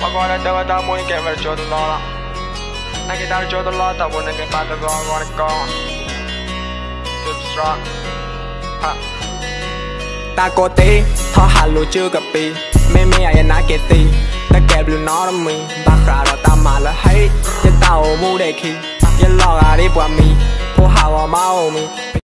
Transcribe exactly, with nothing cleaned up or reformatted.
con đã đâu tao muốn kể về chỗ tôi lo anh cái tao chỗ tôi lo tao muốn anh cái ba tao gọi gọi con tip strong ha ta cố tí thọ hà lù chưa gặp pi mê mê ai nã kẹt ti ta kẹp lù nó đâm mi ba khả rồi ta mà là hay cho tao mua đề khi giờ lo à đi qua mi phố hào mà mau mi